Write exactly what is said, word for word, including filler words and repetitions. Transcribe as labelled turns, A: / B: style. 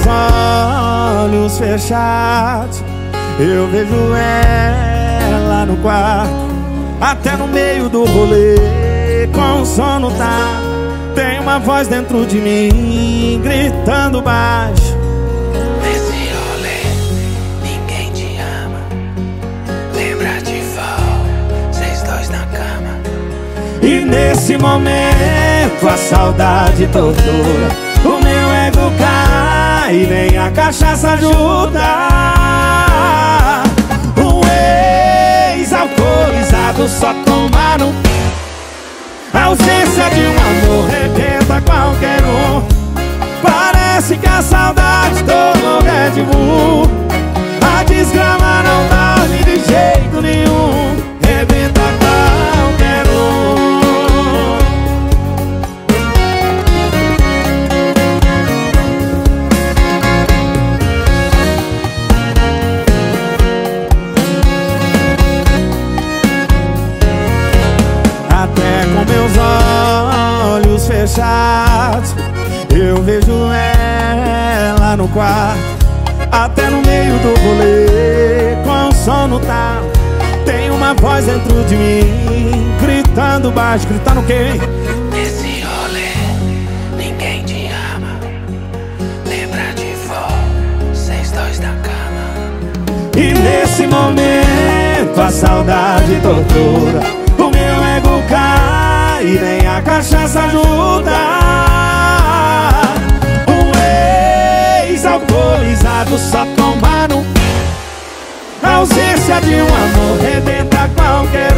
A: olhos fechados, eu vejo ela no quarto, até no meio do rolê, com o sono tá. Tem uma voz dentro de mim, gritando baixo:
B: nesse rolê, ninguém te ama. Lembra de vol, vocês dois na cama.
A: E nesse momento a saudade tortura, o meu ego cai e nem a cachaça ajuda. Um ex-alcoolizado só toma no... A ausência de um amor rebenta qualquer um. Parece que a saudade tornou Red Bull. A desgrama não dorme de jeito nenhum, rebenta qualquer um. Até com meus olhos fechados, eu vejo ela no quarto, até no meio do rolê, com o sono tá. Tem uma voz dentro de mim, gritando baixo. Gritando o quê?
B: Nesse rolê, ninguém te ama. Lembra de vol, vocês dois na cama.
A: E nesse momento a saudade tortura, o meu ego cai e nem a cachaça ajuda. Um ex-alcoolizado só toma no... A ausência de um amor rebenta qualquer